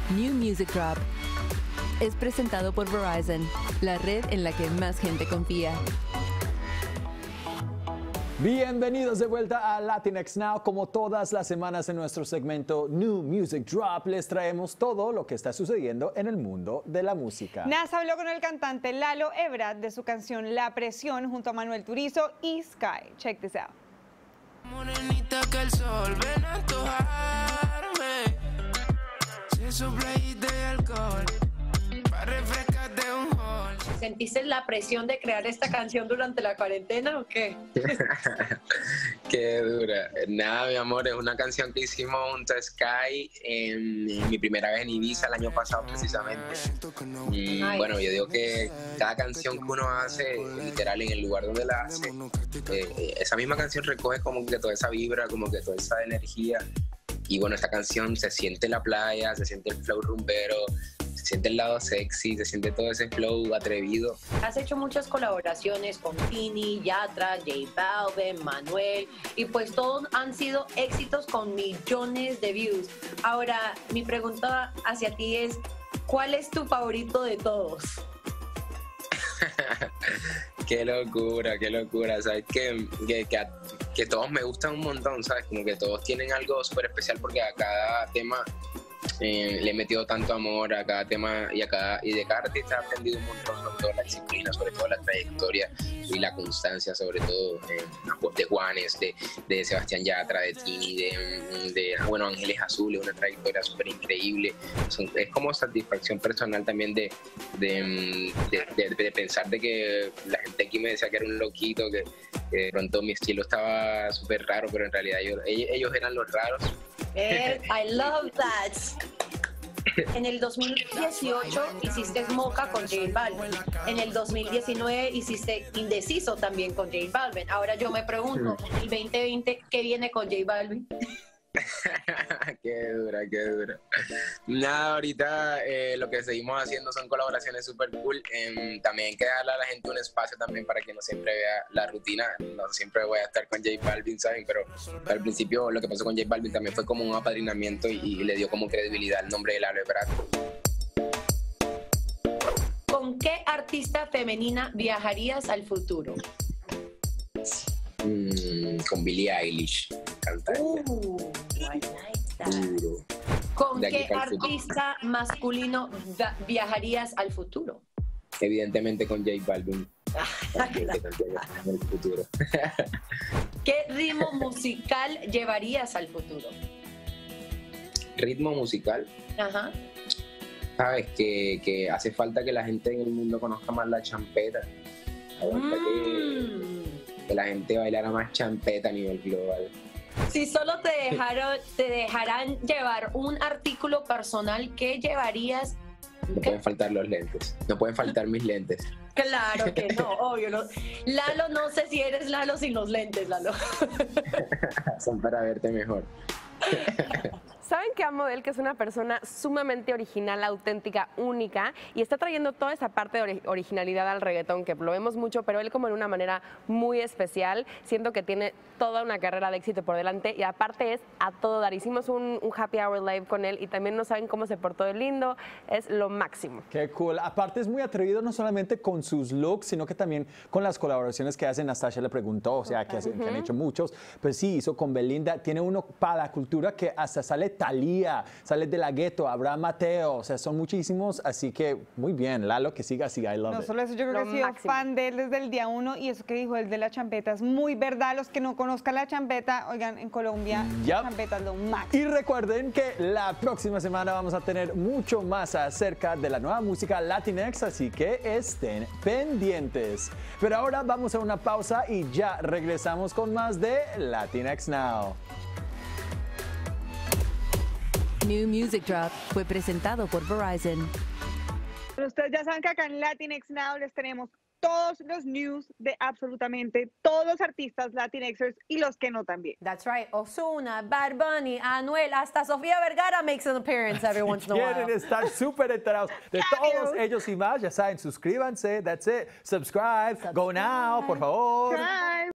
New Music Drop es presentado por Verizon, la red en la que más gente confía. Bienvenidos de vuelta a Latinx Now. Como todas las semanas en nuestro segmento New Music Drop, les traemos todo lo que está sucediendo en el mundo de la música. Nas habló con el cantante Lalo Ebrard de su canción La Presión junto a Manuel Turizo y Sky. Check this out. Morenita que el sol ven a antojarme. Si sopla y de alcohol para refrescarte un hall. ¿Sentiste la presión de crear esta canción durante la cuarentena o qué? Qué dura. Nada, mi amor, es una canción que hicimos junto a Sky en mi primera vez en Ibiza el año pasado precisamente. Y bueno, yo digo que cada canción que uno hace, literal en el lugar donde la hace, esa misma canción recoge como que toda esa vibra, como que toda esa energía. Y bueno, esta canción se siente la playa, se siente el flow rumbero, se siente el lado sexy, se siente todo ese flow atrevido. Has hecho muchas colaboraciones con Tini, Yatra, J Balvin, Manuel, y pues todos han sido éxitos con millones de views. Ahora, mi pregunta hacia ti es, ¿cuál es tu favorito de todos? Qué locura, qué locura. Sabes que todos me gustan un montón, ¿sabes? Como que todos tienen algo súper especial porque a cada tema le he metido tanto amor a cada tema y de cada artista he aprendido un montón, sobre todo la disciplina, sobre todo la trayectoria y la constancia, sobre todo de Juanes, de Sebastián Yatra, de Tini, de Ángeles Azules, una trayectoria súper increíble. Es como satisfacción personal también de pensar de que la gente aquí me decía que era un loquito, que de pronto mi estilo estaba súper raro, pero en realidad ellos eran los raros. I love that. En el 2018 hiciste Mocha con J Balvin. En el 2019 hiciste Indeciso también con J Balvin. Ahora yo me pregunto, en el 2020, ¿qué viene con J Balvin? Qué dura, qué dura. Nada, ahorita lo que seguimos haciendo son colaboraciones súper cool. También hay que darle a la gente un espacio también para que no siempre vea la rutina. No siempre voy a estar con J Balvin, ¿saben? Pero al principio lo que pasó con J Balvin también fue como un apadrinamiento y le dio como credibilidad al nombre de Lalo Ebrard. ¿Con qué artista femenina viajarías al futuro? Con Billie Eilish, cantante. I like that. Duro. ¿Con De aquí qué para el futuro. artista masculino viajarías al futuro? Evidentemente con J Balvin. En el futuro. ¿Qué ritmo musical llevarías al futuro? Ritmo musical. Ajá. Sabes que hace falta que la gente en el mundo conozca más la champeta. Hace falta que la gente bailara más champeta a nivel global. Si solo te dejaran llevar un artículo personal, ¿qué llevarías? No pueden faltar los lentes. No pueden faltar mis lentes. Claro que no, obvio. No. Lalo, no sé si eres Lalo sin los lentes, Lalo. Son para verte mejor. ¿Saben que amo de él? Que es una persona sumamente original, auténtica, única y está trayendo toda esa parte de originalidad al reggaetón, que lo vemos mucho, pero él como en una manera muy especial. Siento que tiene toda una carrera de éxito por delante y aparte es a todo dar. Hicimos un happy hour live con él y también no saben cómo se portó de lindo, es lo máximo. Qué cool. Aparte es muy atrevido no solamente con sus looks, sino que también con las colaboraciones que hacen. Nastasia le preguntó, o sea, que han hecho muchos. Pues sí, hizo con Belinda. Tiene uno para la cultura que hasta sale Thalía, sale De La Ghetto, Abraham Mateo, o sea, son muchísimos, así que muy bien, Lalo, que siga así, I love No it. solo eso, yo creo que he sido fan de él desde el día 1 y eso que dijo él de la champeta es muy verdad. Los que no conozcan la champeta, oigan, en Colombia la champeta es lo máximo. Y recuerden que la próxima semana vamos a tener mucho más acerca de la nueva música Latinx, así que estén pendientes. Pero ahora vamos a una pausa y ya regresamos con más de Latinx Now. New Music Drop fue presentado por Verizon. Pero ustedes ya saben que acá en Latinx Now les tenemos todos los news de absolutamente todos los artistas latinxers y los que no también. That's right. Ozuna, Bad Bunny, Anuel, hasta Sofía Vergara makes an appearance every once in a while. Quieren estar súper enterados de todos ellos y más, ya saben, suscríbanse, that's it, subscribe, go now, por favor. Bye.